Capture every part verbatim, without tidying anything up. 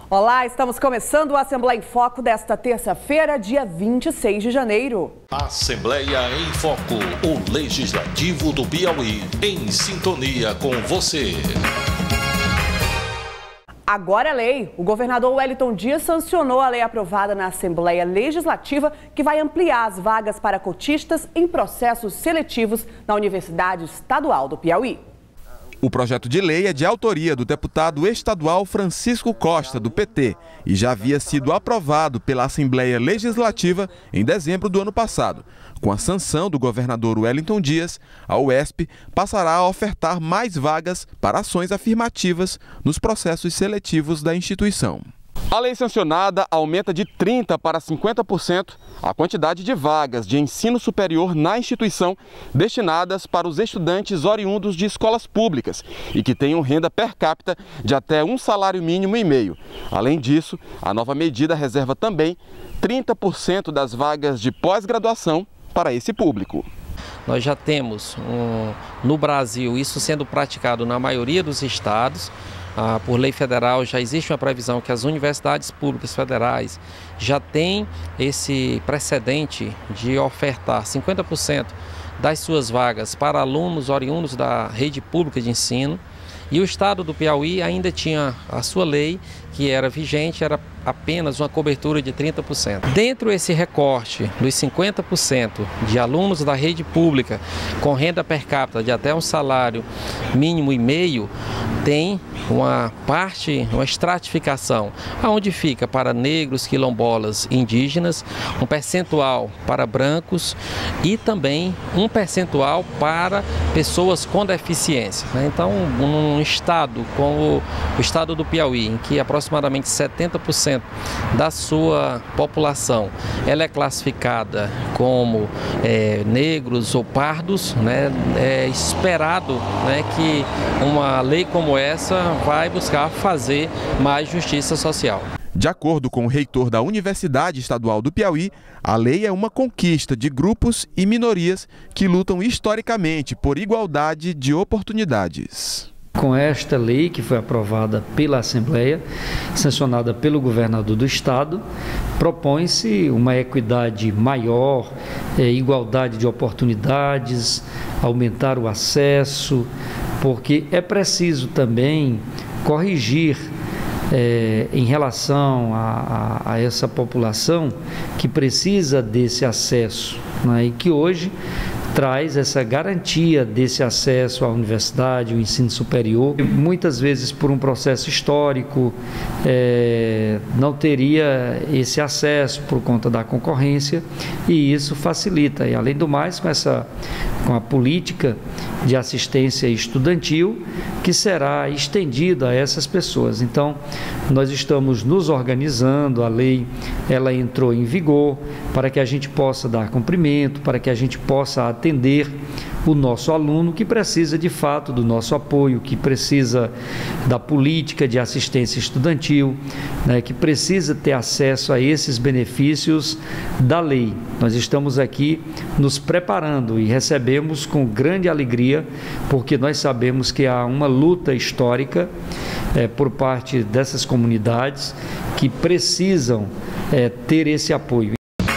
Olá, estamos começando o Assembleia em Foco desta terça-feira, dia vinte e seis de janeiro. Assembleia em Foco, o Legislativo do Piauí, em sintonia com você. Agora é lei. O governador Wellington Dias sancionou a lei aprovada na Assembleia Legislativa que vai ampliar as vagas para cotistas em processos seletivos na Universidade Estadual do Piauí. O projeto de lei é de autoria do deputado estadual Francisco Costa, do P T, e já havia sido aprovado pela Assembleia Legislativa em dezembro do ano passado. Com a sanção do governador Wellington Dias, a U E S P passará a ofertar mais vagas para ações afirmativas nos processos seletivos da instituição. A lei sancionada aumenta de trinta por cento para cinquenta por cento a quantidade de vagas de ensino superior na instituição destinadas para os estudantes oriundos de escolas públicas e que tenham renda per capita de até um salário mínimo e meio. Além disso, a nova medida reserva também trinta por cento das vagas de pós-graduação para esse público. Nós já temos um, no Brasil isso sendo praticado na maioria dos estados. Ah, por lei federal já existe uma previsão que as universidades públicas federais já têm esse precedente de ofertar cinquenta por cento das suas vagas para alunos oriundos da rede pública de ensino. E o estado do Piauí ainda tinha a sua lei, que era vigente, era apenas uma cobertura de trinta por cento. Dentro desse recorte dos cinquenta por cento de alunos da rede pública com renda per capita de até um salário mínimo e meio, tem uma parte, uma estratificação, onde fica para negros, quilombolas, indígenas, um percentual para brancos e também um percentual para pessoas com deficiência. Então, um estado como o estado do Piauí, em que aproximadamente setenta por cento da sua população ela é classificada como é, negros ou pardos, né, é esperado, né, que uma lei como essa vai buscar fazer mais justiça social. De acordo com o reitor da Universidade Estadual do Piauí, a lei é uma conquista de grupos e minorias que lutam historicamente por igualdade de oportunidades. Com esta lei que foi aprovada pela Assembleia, sancionada pelo governador do estado, propõe-se uma equidade maior, é, igualdade de oportunidades, aumentar o acesso, porque é preciso também corrigir é, em relação a, a, a essa população que precisa desse acesso, né, e que hoje traz essa garantia desse acesso à universidade, ao ensino superior. Muitas vezes, por um processo histórico, é, não teria esse acesso por conta da concorrência, e isso facilita. E, além do mais, com, essa, com a política de assistência estudantil, que será estendida a essas pessoas. Então, nós estamos nos organizando, a lei ela entrou em vigor para que a gente possa dar cumprimento, para que a gente possa atender o nosso aluno que precisa de fato do nosso apoio, que precisa da política de assistência estudantil, né, que precisa ter acesso a esses benefícios da lei. Nós estamos aqui nos preparando e recebemos com grande alegria, porque nós sabemos que há uma luta histórica é, por parte dessas comunidades que precisam é, ter esse apoio.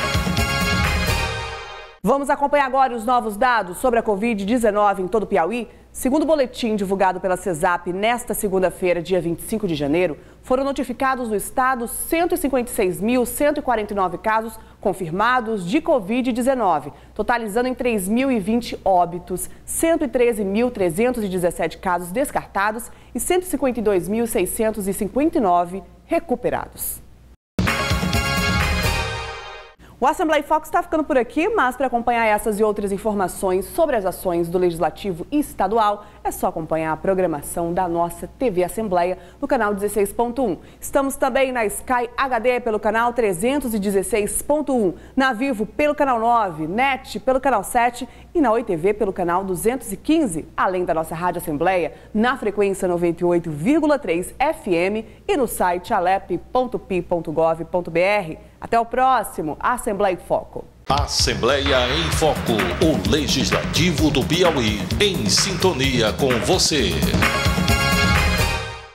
Vamos acompanhar agora os novos dados sobre a Covid dezenove em todo o Piauí. Segundo o boletim divulgado pela CESAP nesta segunda-feira, dia vinte e cinco de janeiro, foram notificados no estado cento e cinquenta e seis mil, cento e quarenta e nove casos confirmados de Covid dezenove, totalizando em três mil e vinte óbitos, cento e treze mil, trezentos e dezessete casos descartados e cento e cinquenta e dois mil, seiscentos e cinquenta e nove recuperados. O Assembleia em Foco está ficando por aqui, mas para acompanhar essas e outras informações sobre as ações do Legislativo Estadual, é só acompanhar a programação da nossa T V Assembleia no canal dezesseis ponto um. Estamos também na Sky H D pelo canal trezentos e dezesseis ponto um, na Vivo pelo canal nove, Net pelo canal sete e na Oi T V pelo canal duzentos e quinze, além da nossa Rádio Assembleia na frequência noventa e oito vírgula três F M e no site alep ponto pi ponto gov ponto br. Até o próximo Assembleia em Foco. Assembleia em Foco, o Legislativo do Piauí, em sintonia com você.